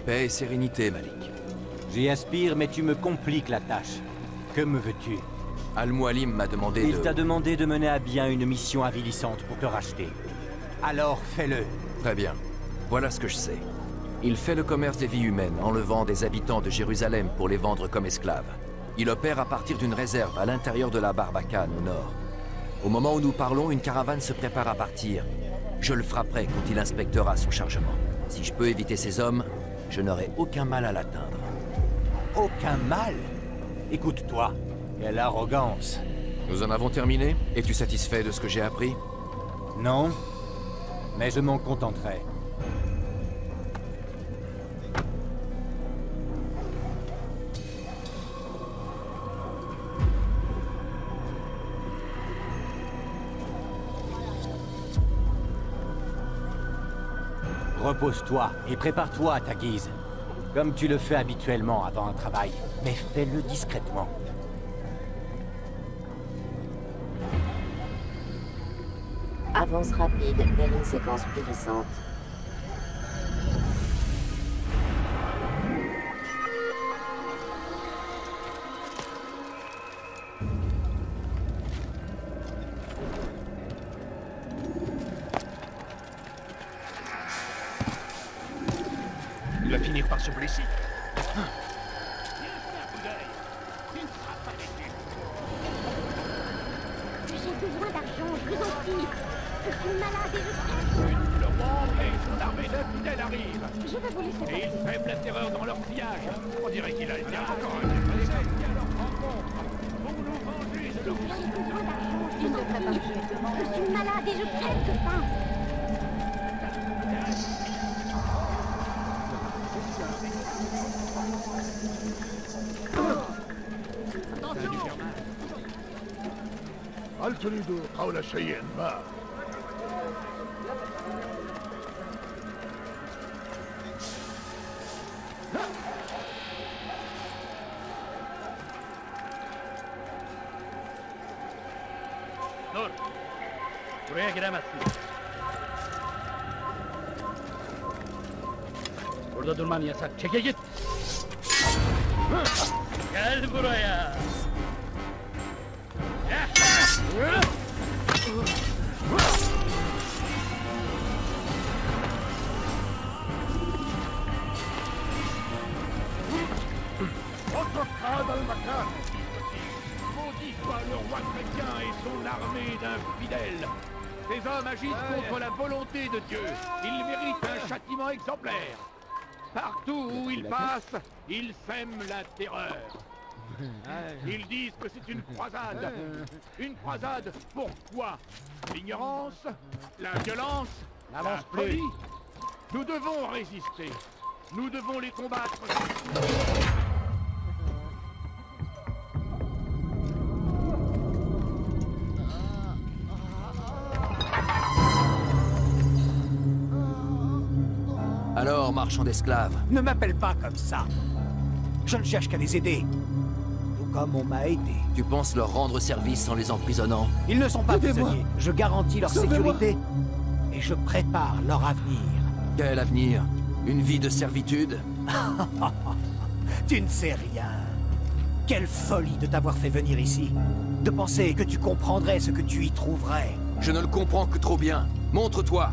Paix et sérénité, Malik. J'y aspire, mais tu me compliques la tâche. Que me veux-tu? Al-Mualim m'a demandé Il t'a demandé de mener à bien une mission avilissante pour te racheter. Alors fais-le. Très bien. Voilà ce que je sais. Il fait le commerce des vies humaines, enlevant des habitants de Jérusalem pour les vendre comme esclaves. Il opère à partir d'une réserve à l'intérieur de la Barbacane, au nord. Au moment où nous parlons, une caravane se prépare à partir. Je le frapperai quand il inspectera son chargement. Si je peux éviter ces hommes, je n'aurai aucun mal à l'atteindre. Aucun mal? Écoute-toi. Quelle arrogance. Nous en avons terminé? Es-tu satisfait de ce que j'ai appris? Non, mais je m'en contenterai. Repose-toi et prépare-toi à ta guise. Comme tu le fais habituellement avant un travail, mais fais-le discrètement. Avance rapide vers une séquence plus récente. Il va finir par se blesser. J'ai besoin d'argent, je vous en prie. Je suis malade et je crève. Le roi et son armée d'infidèles arrivent. Je vais vous laisser Et passer. ils sèment la terreur dans leur sillage. On dirait qu'il a été encore un dépressé qui à leur rencontre. Pour nous venger de nos J'ai besoin d'argent, je vous en prie. Je suis malade et je crève de faim. هل تريد قول شيء ما؟ Dur. Buraya giremezsin. Burada durman yasak. Çeke git. Gel buraya. اترك هذا المكان. Maudit soit le roi chrétien et son armée d'infidèles. Ces hommes agissent contre la volonté de Dieu. Ils méritent un châtiment exemplaire. Partout où ils passent, ils sèment la terreur. Ils disent que c'est une croisade. Une croisade pourquoi? L'ignorance, la violence, la folie. Nous devons résister. Nous devons les combattre. Alors, marchand d'esclaves, Ne m'appelle pas comme ça. Je ne cherche qu'à les aider. Tout comme on m'a aidé. tu penses leur rendre service en les emprisonnant? Ils ne sont pas Aidez-moi. prisonniers. Je garantis leur Sauvez-moi. sécurité. Et je prépare leur avenir. Quel avenir? Une vie de servitude? Tu ne sais rien. Quelle folie de t'avoir fait venir ici. De penser que tu comprendrais ce que tu y trouverais. Je ne le comprends que trop bien. Montre-toi!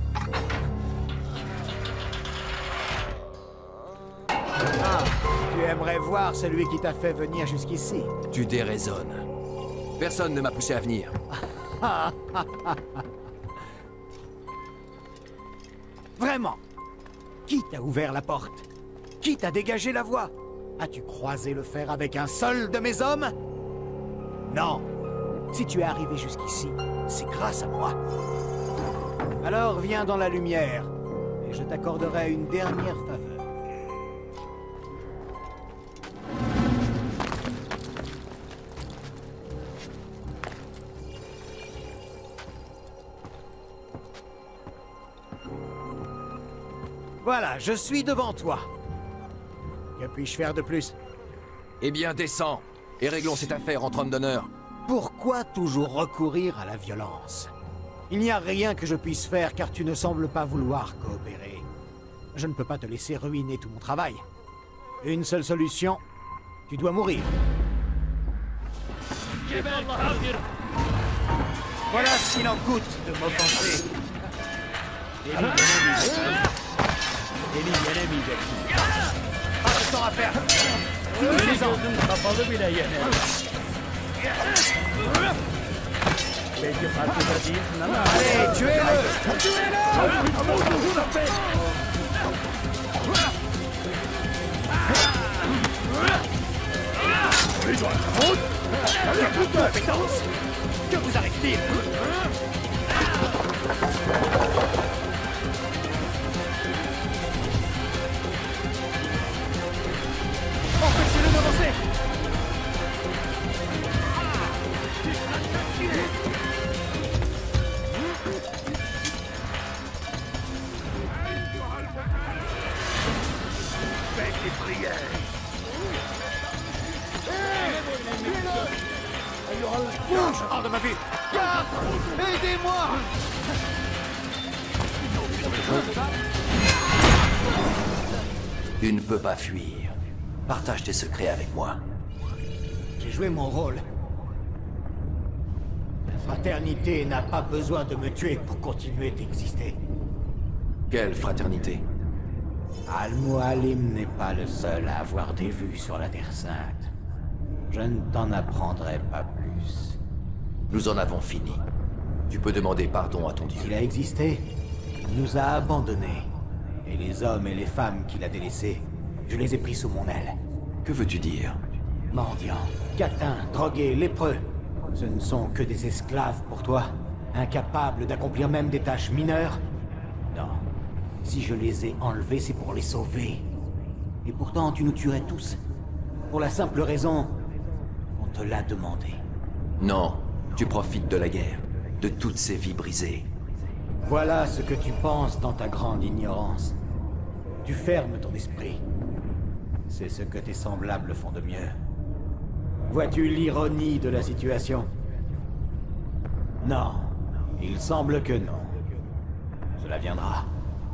Ah, tu aimerais voir celui qui t'a fait venir jusqu'ici. Tu déraisonnes. Personne ne m'a poussé à venir. Vraiment? Qui t'a ouvert la porte? Qui t'a dégagé la voie? As-tu croisé le fer avec un seul de mes hommes? Non. Si tu es arrivé jusqu'ici, c'est grâce à moi. Alors viens dans la lumière, et je t'accorderai une dernière faveur. Voilà, je suis devant toi. Que puis-je faire de plus? Eh bien, descends et réglons cette affaire entre hommes d'honneur. Pourquoi toujours recourir à la violence? Il n'y a rien que je puisse faire car tu ne sembles pas vouloir coopérer. Je ne peux pas te laisser ruiner tout mon travail. Une seule solution, tu dois mourir. Voilà ce qu'il en coûte de m'offenser. Pas de temps à perdre. Allez, Compétence. Que vous arrive-t-il? Empêchez-le d'avancer. Faites des prières. Bouge hors de ma vue. Garde! Aidez-moi! Tu ne peux pas fuir. Partage tes secrets avec moi. J'ai joué mon rôle. La fraternité n'a pas besoin de me tuer pour continuer d'exister. Quelle fraternité? Al-Mualim n'est pas le seul à avoir des vues sur la Terre Sainte. Je ne t'en apprendrai pas plus. Nous en avons fini. Tu peux demander pardon à ton Dieu. Il a existé, il nous a abandonnés. Et les hommes et les femmes qu'il a délaissés, je les ai pris sous mon aile. Que veux-tu dire? Mendiants, catins, drogués, lépreux. Ce ne sont que des esclaves pour toi, incapables d'accomplir même des tâches mineures. Non. Si je les ai enlevés, c'est pour les sauver. Et pourtant, tu nous tuerais tous. Pour la simple raison... on te l'a demandé. Non, tu profites de la guerre, de toutes ces vies brisées. Voilà ce que tu penses dans ta grande ignorance. Tu fermes ton esprit. C'est ce que tes semblables font de mieux. Vois-tu l'ironie de la situation? Non, il semble que non. Cela viendra.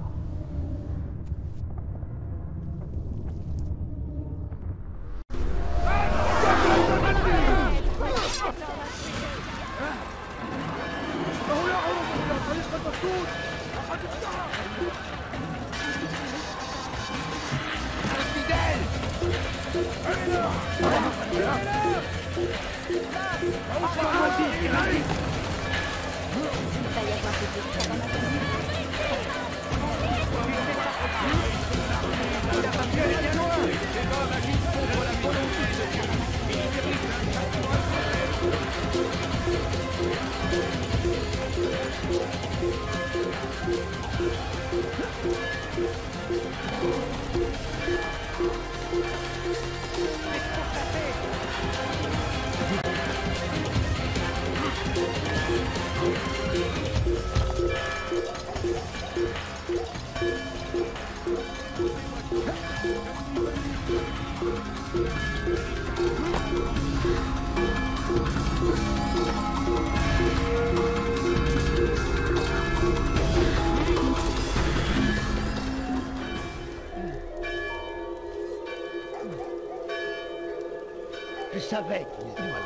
Je savais qu'il était malin.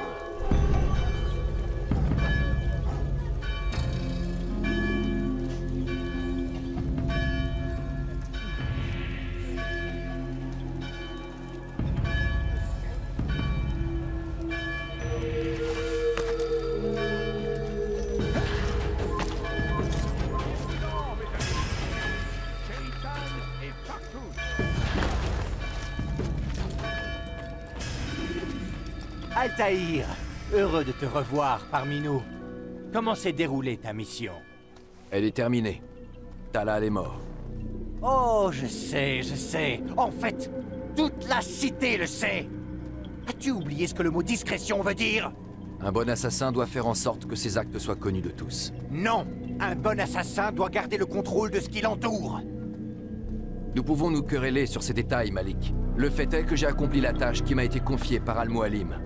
Altaïr, heureux de te revoir parmi nous. Comment s'est déroulée ta mission? Elle est terminée. Talal est mort. Oh, je sais. En fait, toute la cité le sait. As-tu oublié ce que le mot discrétion veut dire? Un bon assassin doit faire en sorte que ses actes soient connus de tous. Non, un bon assassin doit garder le contrôle de ce qui l'entoure. Nous pouvons nous quereller sur ces détails, Malik. Le fait est que j'ai accompli la tâche qui m'a été confiée par Al-Mualim.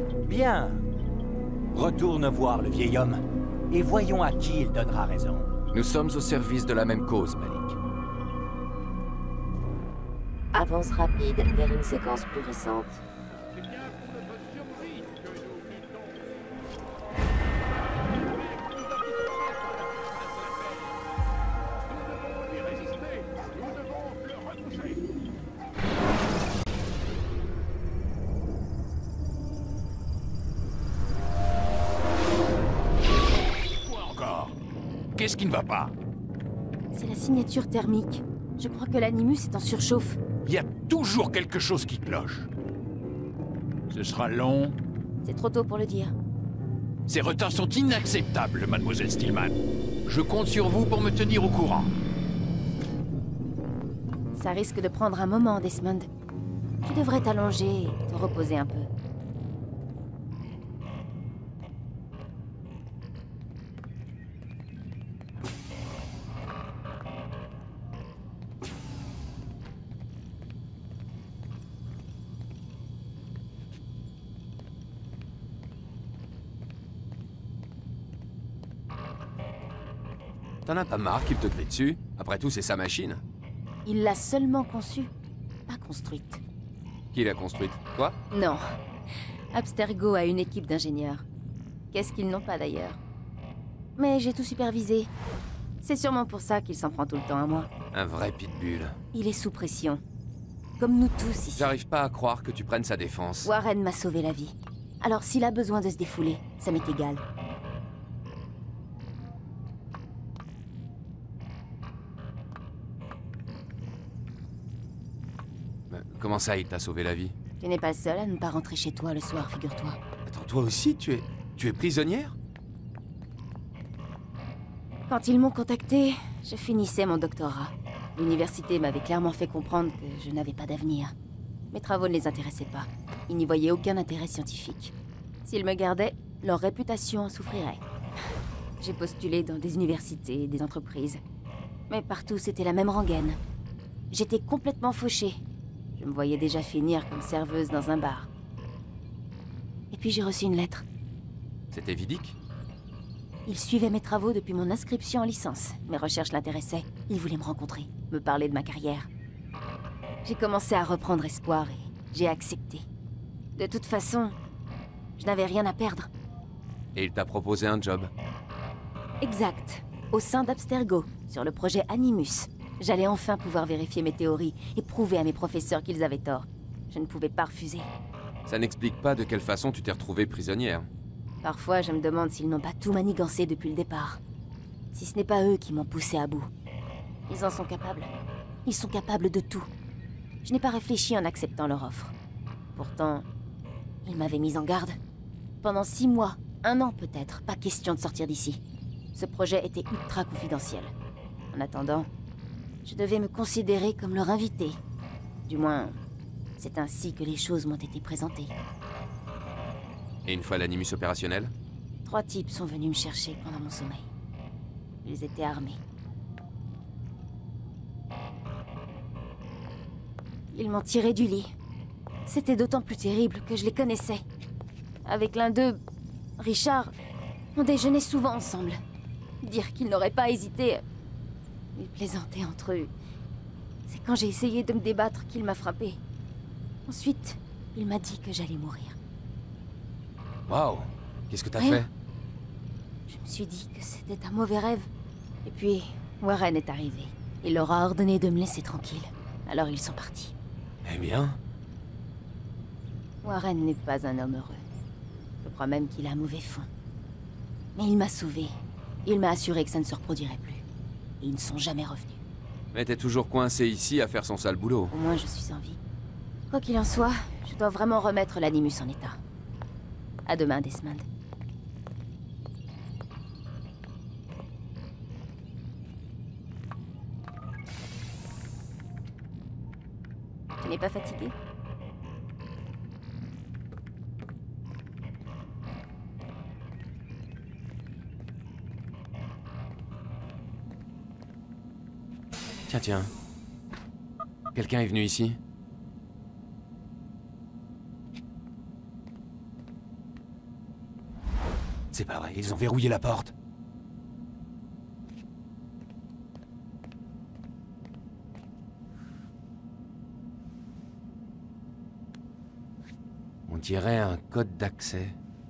Bien. Retourne voir le vieil homme, et voyons à qui il donnera raison. Nous sommes au service de la même cause, Malik. Avance rapide vers une séquence plus récente. C'est bien pour notre survie que nous luttons. Nous devons lui résister. Nous devons le repousser. Quoi encore? Qu'est-ce qui ne va pas? C'est la signature thermique. Je crois que l'animus est en surchauffe. Il y a toujours quelque chose qui cloche. Ce sera long. C'est trop tôt pour le dire. Ces retards sont inacceptables, mademoiselle Stillman. Je compte sur vous pour me tenir au courant. Ça risque de prendre un moment, Desmond. Tu devrais t'allonger et te reposer un peu. T'en as pas marre qu'il te crie dessus? Après tout, c'est sa machine. Il l'a seulement conçue, pas construite. Qui l'a construite? Toi? Non. Abstergo a une équipe d'ingénieurs. Qu'est-ce qu'ils n'ont pas d'ailleurs? Mais j'ai tout supervisé. C'est sûrement pour ça qu'il s'en prend tout le temps à moi. Un vrai pitbull. Il est sous pression. Comme nous tous ici. J'arrive pas à croire que tu prennes sa défense. Warren m'a sauvé la vie. Alors s'il a besoin de se défouler, ça m'est égal. Comment ça, il t'a sauvé la vie? Tu n'es pas le seul à ne pas rentrer chez toi le soir, figure-toi. Attends, toi aussi, tu es prisonnière? Quand ils m'ont contacté, je finissais mon doctorat. L'université m'avait clairement fait comprendre que je n'avais pas d'avenir. Mes travaux ne les intéressaient pas. Ils n'y voyaient aucun intérêt scientifique. S'ils me gardaient, leur réputation en souffrirait. J'ai postulé dans des universités, des entreprises. Mais partout, c'était la même rengaine. J'étais complètement fauchée. Je me voyais déjà finir comme serveuse dans un bar. Et puis j'ai reçu une lettre. C'était Vidic? Il suivait mes travaux depuis mon inscription en licence. Mes recherches l'intéressaient. Il voulait me rencontrer, me parler de ma carrière. J'ai commencé à reprendre espoir et j'ai accepté. De toute façon, je n'avais rien à perdre. Et il t'a proposé un job? Exact. Au sein d'Abstergo, sur le projet Animus. J'allais enfin pouvoir vérifier mes théories et prouver à mes professeurs qu'ils avaient tort. Je ne pouvais pas refuser. Ça n'explique pas de quelle façon tu t'es retrouvée prisonnière. Parfois, je me demande s'ils n'ont pas tout manigancé depuis le départ. Si ce n'est pas eux qui m'ont poussé à bout. Ils en sont capables. Ils sont capables de tout. Je n'ai pas réfléchi en acceptant leur offre. Pourtant, ils m'avaient mise en garde. Pendant 6 mois, 1 an peut-être, pas question de sortir d'ici. Ce projet était ultra confidentiel. En attendant, je devais me considérer comme leur invité. Du moins, c'est ainsi que les choses m'ont été présentées. Et une fois l'animus opérationnel? 3 types sont venus me chercher pendant mon sommeil. Ils étaient armés. Ils m'ont tiré du lit. C'était d'autant plus terrible que je les connaissais. Avec l'un d'eux, Richard, on déjeunait souvent ensemble. Dire qu'ils n'auraient pas hésité. Ils plaisantaient entre eux. C'est quand j'ai essayé de me débattre qu'il m'a frappé. Ensuite, il m'a dit que j'allais mourir. Waouh! Qu'est-ce que t'as Rien. fait? Je me suis dit que c'était un mauvais rêve. Et puis, Warren est arrivé. Il leur a ordonné de me laisser tranquille. Alors ils sont partis. Eh bien... Warren n'est pas un homme heureux. Je crois même qu'il a un mauvais fond. Mais il m'a sauvée. Il m'a assuré que ça ne se reproduirait plus. Et ils ne sont jamais revenus. Mais t'es toujours coincé ici à faire son sale boulot. Au moins, je suis en vie. Quoi qu'il en soit, je dois vraiment remettre l'animus en état. À demain, Desmond. Tu n'es pas fatigué? Tiens, tiens. Quelqu'un est venu ici? C'est pas vrai, ils ont verrouillé la porte. dirait un code d'accès.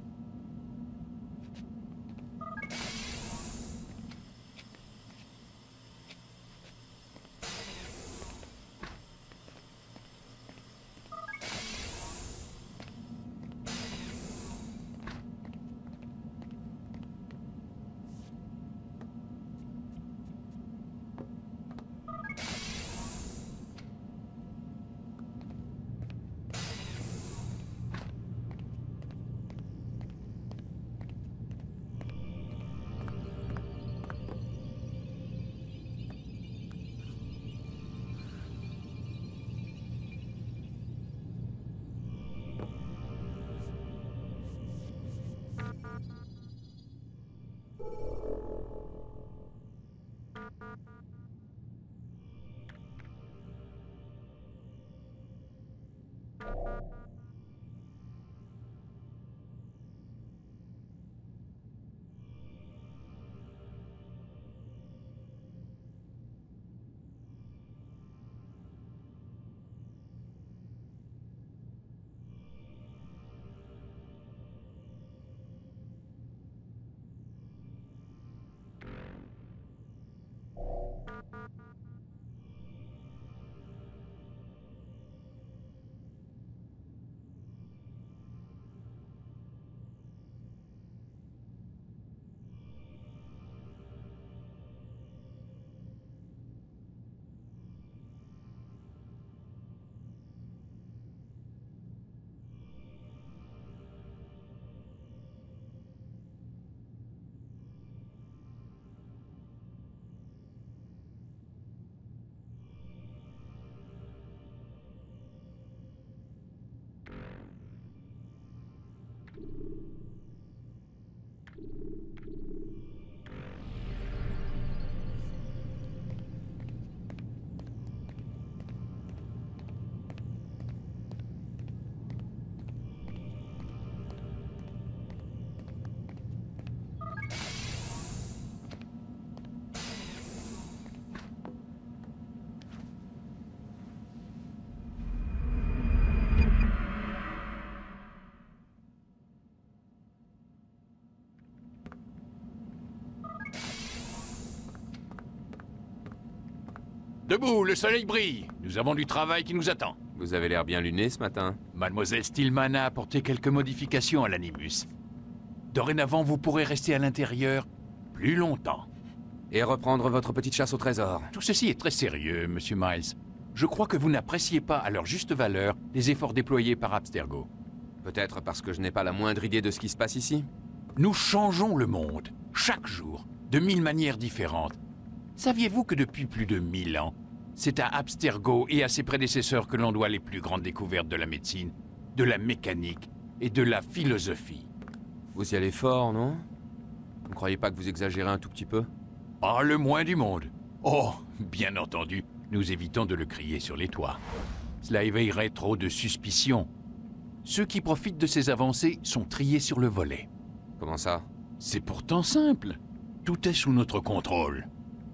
Debout, le soleil brille. Nous avons du travail qui nous attend. Vous avez l'air bien luné ce matin. Mademoiselle Stillman a apporté quelques modifications à l'animus. Dorénavant, vous pourrez rester à l'intérieur plus longtemps. Et reprendre votre petite chasse au trésor. Tout ceci est très sérieux, Monsieur Miles. Je crois que vous n'appréciez pas à leur juste valeur les efforts déployés par Abstergo. Peut-être parce que je n'ai pas la moindre idée de ce qui se passe ici. Nous changeons le monde, chaque jour, de 1000 manières différentes. Saviez-vous que depuis plus de 1000 ans, c'est à Abstergo et à ses prédécesseurs que l'on doit les plus grandes découvertes de la médecine, de la mécanique et de la philosophie? Vous y allez fort, non? Vous ne croyez pas que vous exagérez un tout petit peu? Pas le moins du monde. Oh, bien entendu, nous évitons de le crier sur les toits. Cela éveillerait trop de suspicions. Ceux qui profitent de ces avancées sont triés sur le volet. Comment ça? C'est pourtant simple. Tout est sous notre contrôle.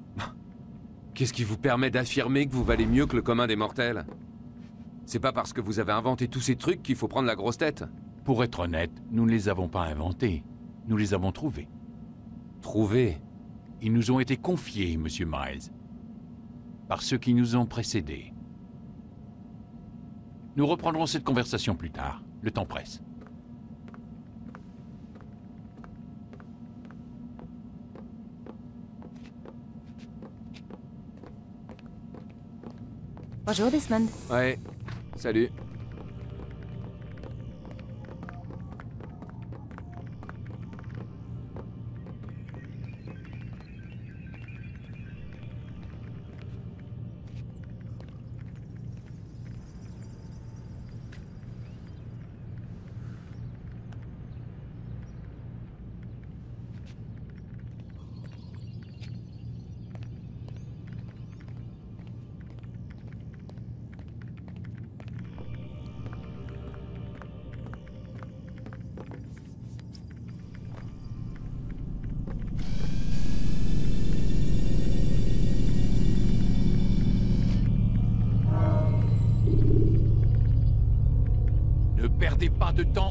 Qu'est-ce qui vous permet d'affirmer que vous valez mieux que le commun des mortels? C'est pas parce que vous avez inventé tous ces trucs qu'il faut prendre la grosse tête. Pour être honnête, nous ne les avons pas inventés. Nous les avons trouvés. Trouvés? Ils nous ont été confiés, Monsieur Miles, par ceux qui nous ont précédés. Nous reprendrons cette conversation plus tard. Le temps presse. Bonjour, Desmond. Ouais, salut.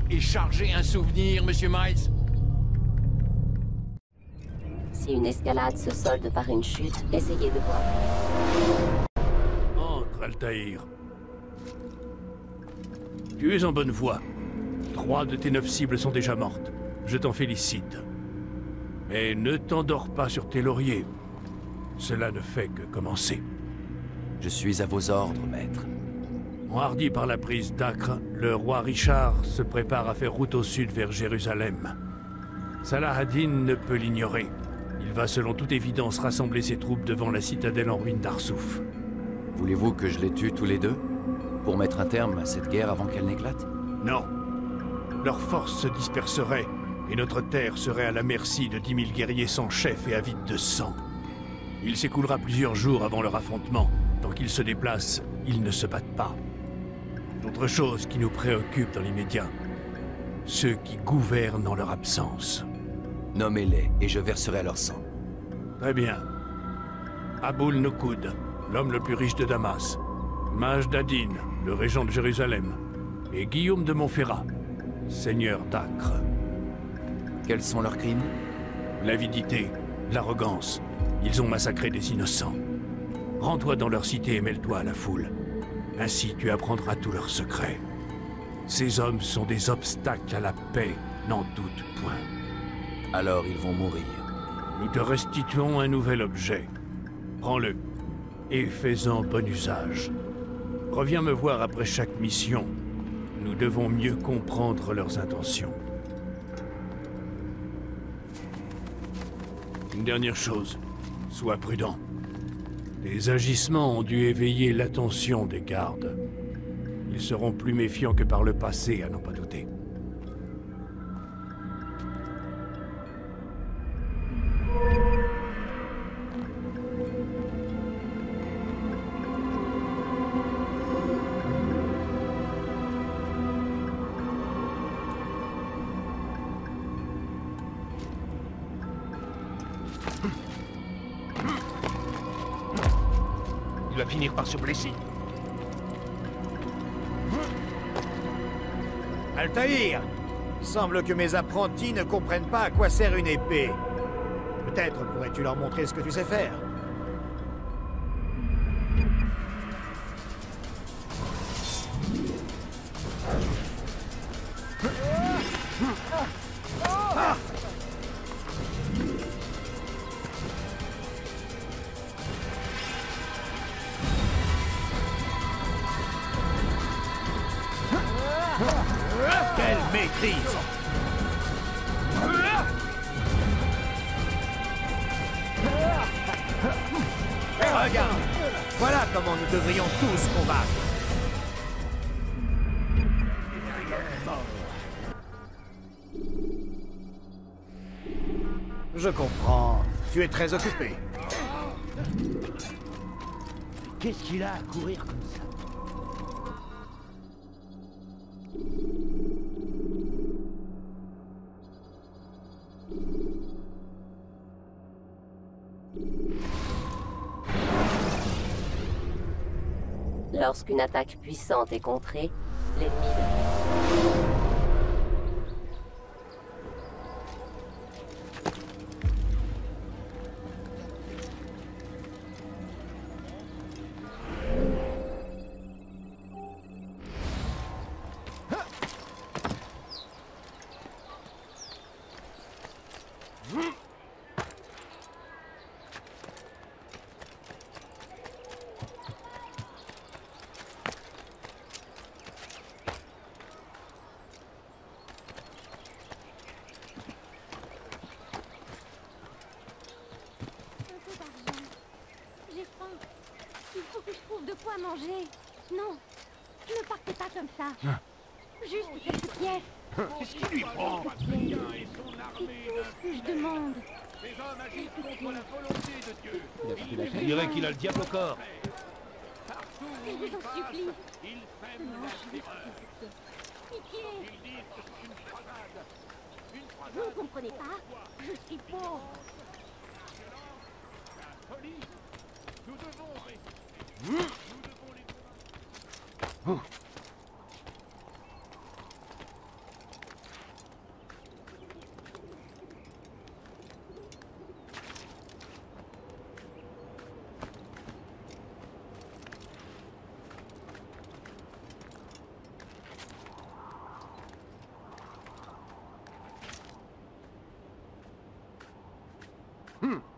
et charger un souvenir, monsieur Miles? Si une escalade se solde par une chute, essayez de voir. Entre, Altaïr. Tu es en bonne voie. 3 de tes 9 cibles sont déjà mortes. Je t'en félicite. Mais ne t'endors pas sur tes lauriers. Cela ne fait que commencer. Je suis à vos ordres, maître. Enhardi par la prise d'Acre, le roi Richard se prépare à faire route au sud vers Jérusalem. Salah ad-Din ne peut l'ignorer. Il va selon toute évidence rassembler ses troupes devant la citadelle en ruine d'Arsouf. Voulez-vous que je les tue tous les deux? Pour mettre un terme à cette guerre avant qu'elle n'éclate? Non. Leurs forces se disperseraient, et notre terre serait à la merci de 10 000 guerriers sans chef et avides de sang. Il s'écoulera plusieurs jours avant leur affrontement. Tant qu'ils se déplacent, ils ne se battent pas. D'autres choses qui nous préoccupent dans l'immédiat. Ceux qui gouvernent en leur absence. Nommez-les, et je verserai leur sang. Très bien. Aboul Noukoud, l'homme le plus riche de Damas. Majd ad-Din, le régent de Jérusalem. Et Guillaume de Montferrat, seigneur d'Acre. Quels sont leurs crimes? L'avidité, l'arrogance. Ils ont massacré des innocents. Rends-toi dans leur cité et mêle-toi à la foule. Ainsi tu apprendras tous leurs secrets. Ces hommes sont des obstacles à la paix, n'en doute point. Alors ils vont mourir. Nous te restituons un nouvel objet. Prends-le, et fais-en bon usage. Reviens me voir après chaque mission. Nous devons mieux comprendre leurs intentions. Une dernière chose, sois prudent. Tes agissements ont dû éveiller l'attention des gardes. Ils seront plus méfiants que par le passé, à n'en pas douter. Il va finir par se blesser. Altaïr! Il semble que mes apprentis ne comprennent pas à quoi sert une épée. Peut-être pourrais-tu leur montrer ce que tu sais faire. Quelle maîtrise! Et regarde! Voilà comment nous devrions tous combattre! Je comprends. Tu es très occupé. Qu'est-ce qu'il a à courir comme ça? Lorsqu'une attaque puissante est contrée, l'ennemi... Il faut que je trouve de quoi manger. Non, ne partez pas comme ça. Juste quelques pièces. Qu'est-ce qui lui prend? C'est tout ce que je demande. Ces hommes agissent contre la volonté de Dieu. On dirait qu'il a le diable au corps. Partout Je où vous ils en passent, supplie. ils sèment Non, la je vous terreur. Pitié. Ils disent que c'est une croisade. Une Vous croisade ne comprenez pas? Je suis pauvre. la folie. Nous devons rester. Nous devons les Hmm.